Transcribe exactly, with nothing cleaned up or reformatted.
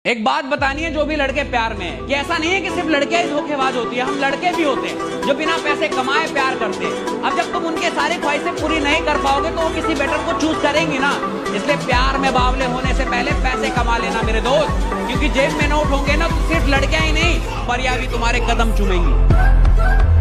एक बात बतानी है जो भी लड़के प्यार में है कि ऐसा नहीं है कि सिर्फ लड़कियां ही धोखेबाज होती है, हम लड़के भी होते हैं जो बिना पैसे कमाए प्यार करते हैं। अब जब तुम उनके सारी ख्वाहिशें पूरी नहीं कर पाओगे तो वो किसी बेटर को चूज करेंगी ना। इसलिए प्यार में बावले होने से पहले पैसे कमा लेना मेरे दोस्त, क्योंकि जेब में नोट होंगे ना तो सिर्फ लड़कियां ही नहीं परियां भी तुम्हारे कदम चूमेंगी।